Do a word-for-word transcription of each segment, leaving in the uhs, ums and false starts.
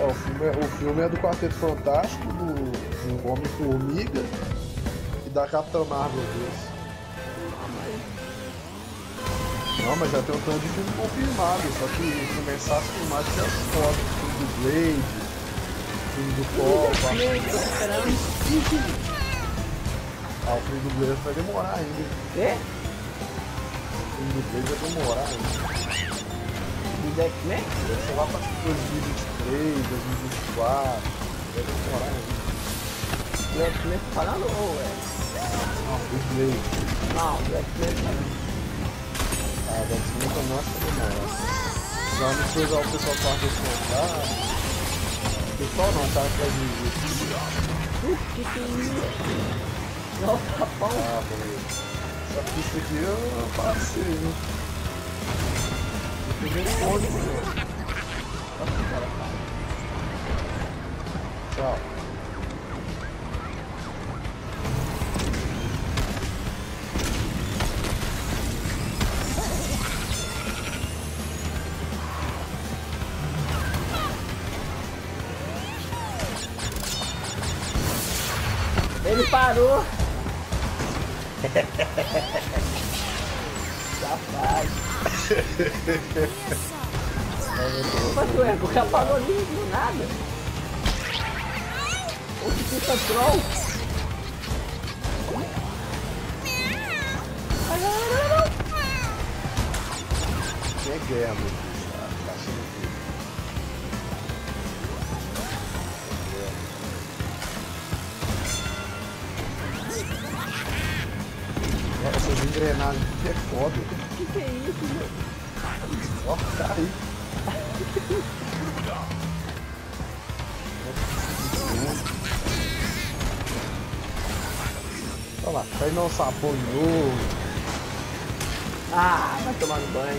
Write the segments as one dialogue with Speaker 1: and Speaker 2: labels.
Speaker 1: Ó, o, filme é, o filme é do Quarteto Fantástico, do, do Homem-Formiga e da Capitã Marvel desse. Não, mas já tem um tanto de filme confirmado, só que começar as filmagens já se foda. Filme do Blade, filme do Thor, ah, o filme do Blade vai demorar ainda.
Speaker 2: É?
Speaker 1: O filme do Blade vai demorar ainda.
Speaker 2: Do X-Men?
Speaker 1: Deve ser lá pra dois mil e vinte e três, dois mil e vinte e quatro, vai demorar ainda.
Speaker 2: Do X-Men falando ou é?
Speaker 1: Não, do Blade.
Speaker 2: Não, do X-Men falando.
Speaker 1: Ah, deve ser muito mais pra demorar. Já não precisa o pessoal parte desse contar. Pessoal não, cara que vai dirigir.
Speaker 2: Putz, que que é isso? Nossa, pão.
Speaker 1: Ah, beleza. Essa pista aqui eu passei, viu? Eu peguei um monte, meu. Tchau.
Speaker 2: Ele parou. Safado. Mas ué, o cara parou ali do nada. O que fica troll? Ai, não, não, não.
Speaker 1: Que é guerra, meu filho. Tá achando que... Essas engrenagens aqui é foda.
Speaker 2: O que, que é isso, meu?
Speaker 1: Ó, tá aí. Olha lá, tá indo um sapão de novo.
Speaker 2: Ah, vai tomar no banho.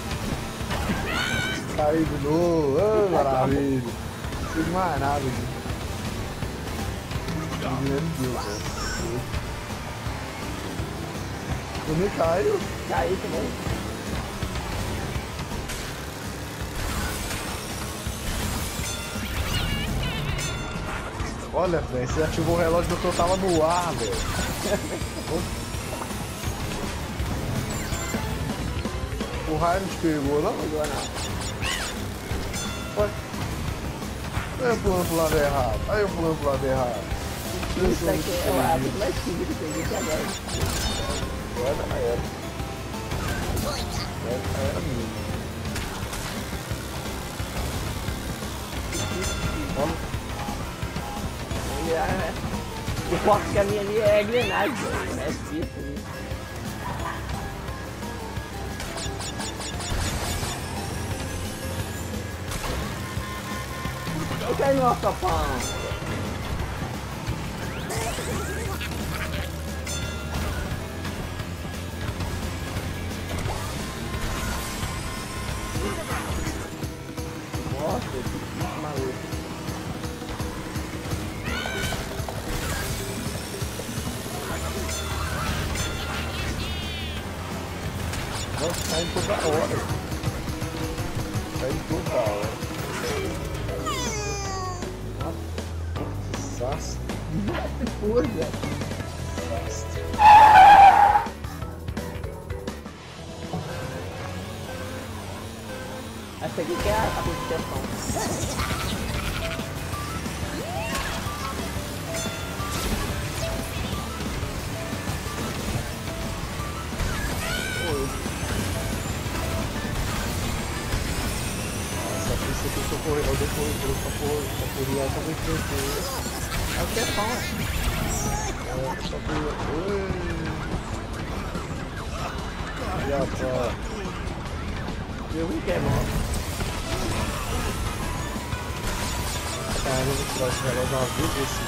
Speaker 1: Tá aí de novo. Oh, maravilha. Não fiz mais nada aqui. Meu Deus, velho. Eu nem caio.
Speaker 2: Caí também.
Speaker 1: Olha, velho, você ativou o relógio que eu tava no ar, velho. O raio não te pegou, não?
Speaker 2: Pegou não.
Speaker 1: Ué? Aí eu pulando pro lado errado. Aí eu pulando pro lado errado.
Speaker 2: Isso aqui é o hábito mais simples que tem aqui agora.
Speaker 1: Agora era. Agora era mesmo. Olha.
Speaker 2: O foco que a minha ali é engrenagem, é isso ali. Eu caí no alçapão. Nossa, que maluco.
Speaker 1: Nossa, tá indo toda hora. Tá indo toda hora. Nossa, saço.
Speaker 2: Que coisa. Essa aqui que é a proteção.
Speaker 1: Essa aqui eu corri, eu depois eu só corri, só corri essa muito tempo.
Speaker 2: É o tefão,
Speaker 1: É, só corri. Já tá.
Speaker 2: eu vi que é bom.
Speaker 1: Cara, eu vou tirar esse relógio uma vez desse.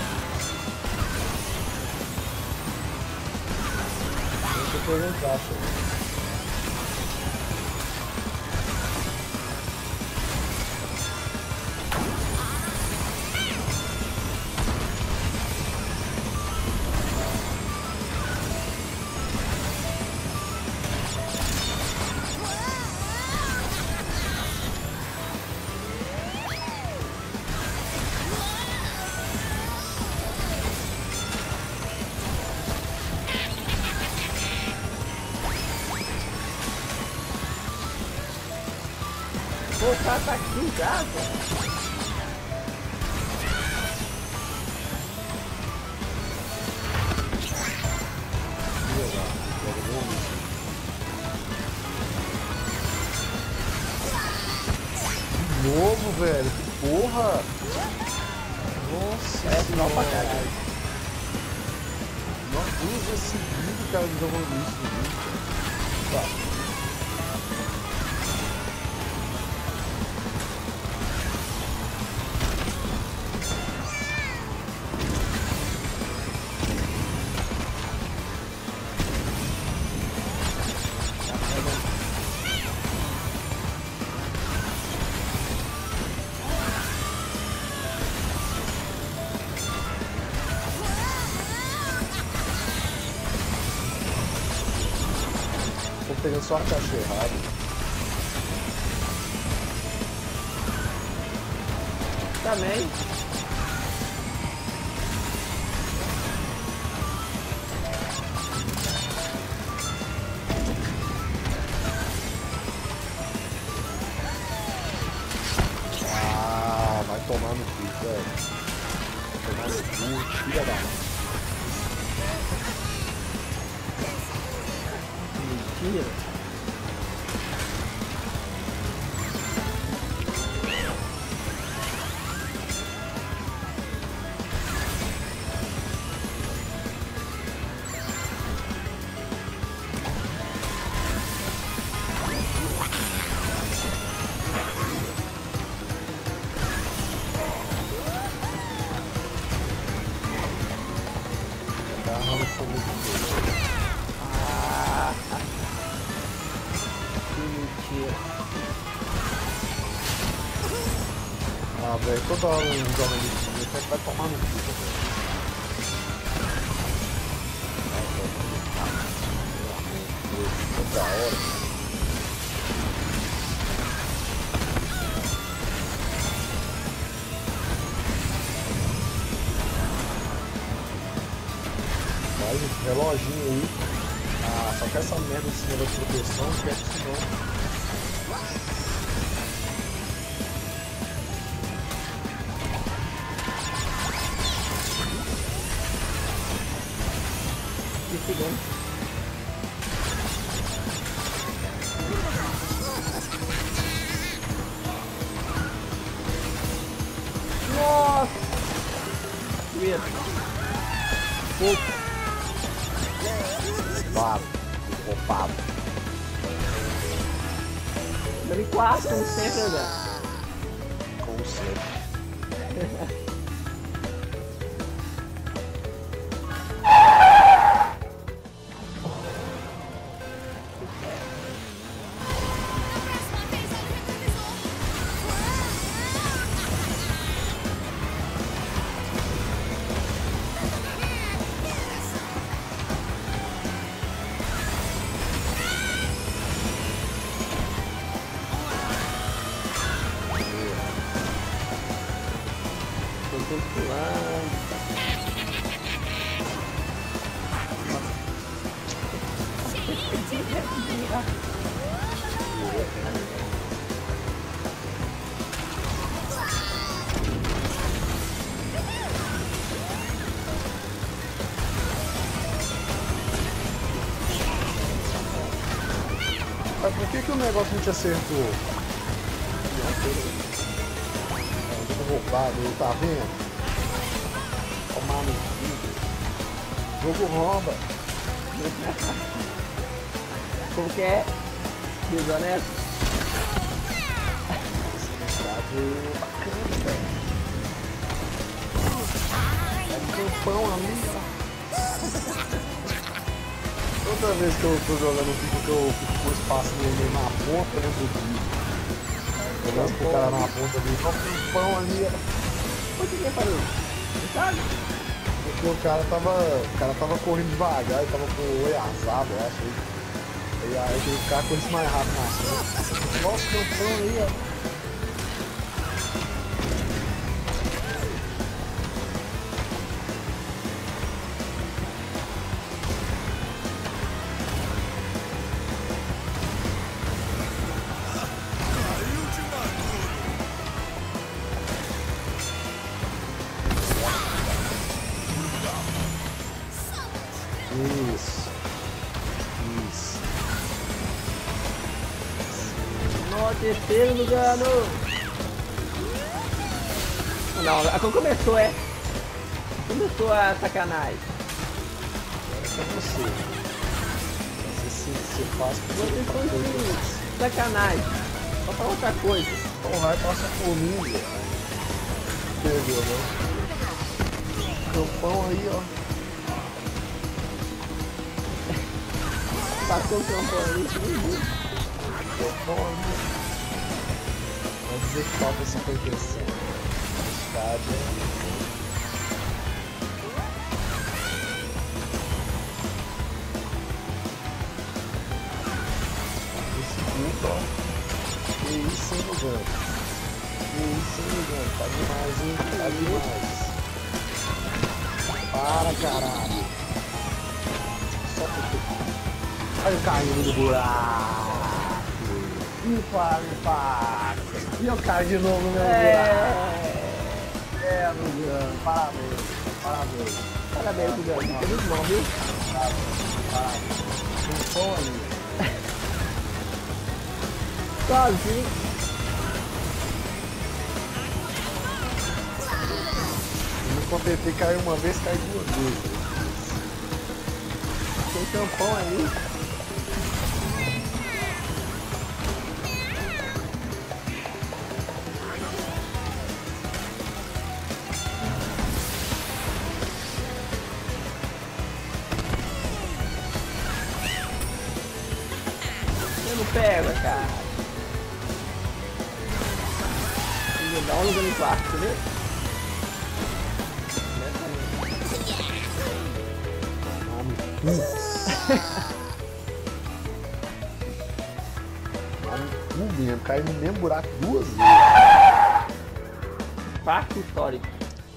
Speaker 1: Deixa eu perguntar, senhor.
Speaker 2: Pô, o cara tá aqui já, pô.
Speaker 1: De novo, velho. Que porra. Nossa,
Speaker 2: É final pra caralho.
Speaker 1: Nós duas vezes seguidas, cara, me jogando isso. Tá. Tô pegando só a caixa errada.
Speaker 2: Também.
Speaker 1: Ah, vai tomar no cu, velho. Vai tomar no cu, filha da mãe.
Speaker 2: Mentira.
Speaker 1: Agarrando fogo de Deus.
Speaker 2: Ah, que mentira.
Speaker 1: Ah, velho, toda hora um joga isso comigo, vai vai tomar no cu, velho. Toda hora. Vai, gente, reloginho aí. Ah, só que essa merda desse negócio de proteção, esquece isso não.
Speaker 2: Que segundo. Nossa! Medo. Pouco.
Speaker 1: Claro, roubado.
Speaker 2: Dando em quatro, como sempre, né?
Speaker 1: Como sempre.
Speaker 2: Tô tudo pulando.
Speaker 1: Mas por que que o negócio não te acertou? Jogo roubado aí, tá vendo? Tomar no cu. Jogo rouba.
Speaker 2: Como que é? Desonesto?
Speaker 1: Cidade bacana, velho. É campão ali, ó. Toda vez que eu tô jogando FIFA que eu fico com espaço meio na ponta, né, do vídeo. Eu lanço pro cara na ponta ali, só um pão ali, ó.
Speaker 2: Por que que parou? Você sabe?
Speaker 1: Porque o cara tava. O cara tava correndo devagar e tava com o olho azado, eu acho. E aí tem que ficar com isso mais rápido na frente. Nossa, campão aí, ó. Isso. Isso.
Speaker 2: No terceiro lugar, no... Não, a começou, é. Começou a sacanagem.
Speaker 1: É você. Você se, se faz com
Speaker 2: Vocês estão de sacanagem. Só pra outra coisa.
Speaker 1: Então vai passar por mim, velho. Pegou, não? Campão aí, ó.
Speaker 2: Passou o campão ali.
Speaker 1: Campão ali. Vamos dizer que falta essa proteção. Escada. Que isso, hein, Lugano? Que isso, hein, Lugano? Tá demais, hein? Tá demais. Para, caralho. Só porque... Olha o caindo do buraco. E para, e para. E eu caio de novo no meu buraco. É, Lugano. Parabéns. Parabéns.
Speaker 2: Parabéns, Lugano. Tá muito bom, viu?
Speaker 1: Parabéns. Parabéns. Um som ali.
Speaker 2: Sozinho.
Speaker 1: No P T caiu uma vez, caiu duas vezes.
Speaker 2: Tem tampão aí. Eu não pego, cara. Dá um lugar no quarto, tá vendo?
Speaker 1: Um mesmo, caiu no mesmo buraco duas vezes.
Speaker 2: Parque histórico.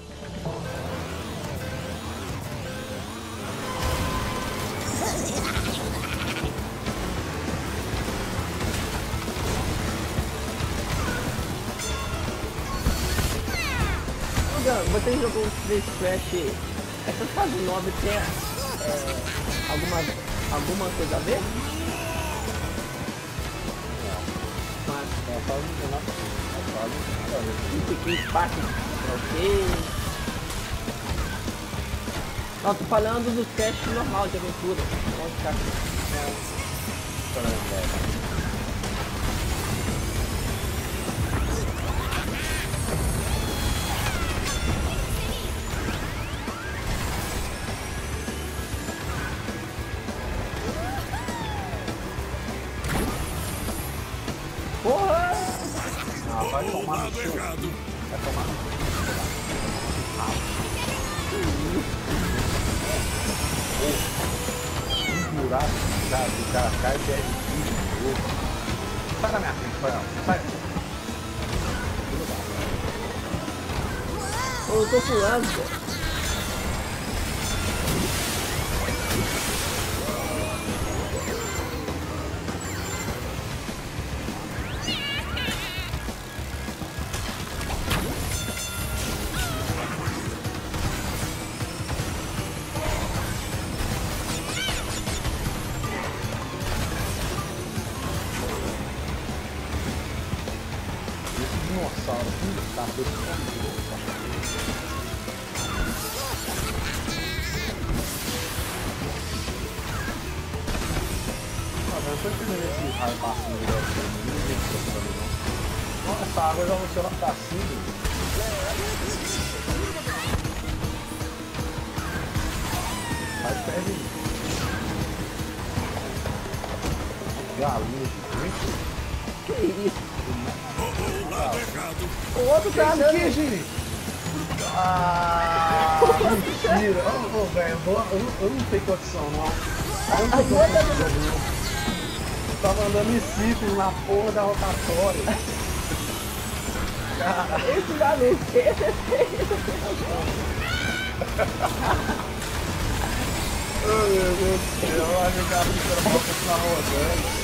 Speaker 2: Você jogou o Space Crash, essa fase nova tem é, alguma, alguma coisa a ver?
Speaker 1: Não, é a fase não tem nada a ver.
Speaker 2: Isso aqui, espaço pra você. Não, tô falando do Crash normal de aventura. Pode ficar aqui. Porra!
Speaker 1: Ah, vai tomar no seu. Vai tomar no seu. Um buraco, cara, o cara cai e perde tudo. Sai da minha frente, vai não. Sai.
Speaker 2: Eu tô pulando, pô.
Speaker 1: Dinossauro, filho da puta. Eu tô entendendo esse raio passinho daqui, não tem que fazer não. Nossa, essa água já você lá pra cima. Vai perde. Galinha gigante.
Speaker 2: Que isso?
Speaker 1: O
Speaker 2: outro tá andando.
Speaker 1: Que gente? Ah, mentira. Ô, oh, velho, eu, eu não tenho condição não. Eu não tenho condição não. Eu tava andando em círculo na porra da rotatória.
Speaker 2: Esse maluco, esse é feio.
Speaker 1: Oh, meu Deus do céu, eu acho que o cara fica mal continuar rodando.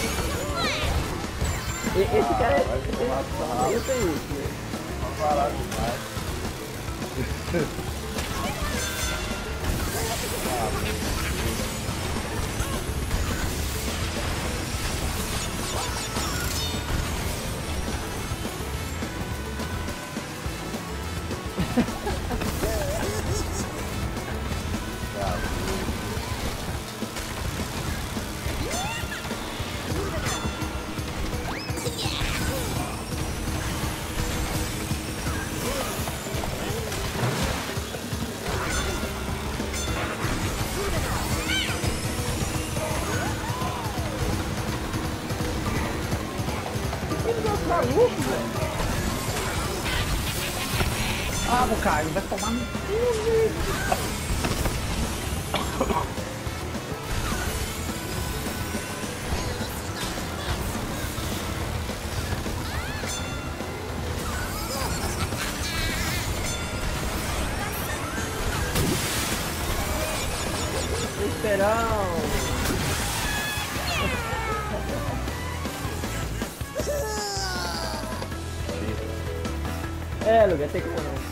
Speaker 2: Esse cara é...
Speaker 1: Ah,
Speaker 2: eu tenho isso, né?
Speaker 1: Vamos parar demais.
Speaker 2: burro, velho.
Speaker 1: Ah, vou cair, vai tomar no cu, velho.
Speaker 2: Esperão. É, Lugar, tem como não.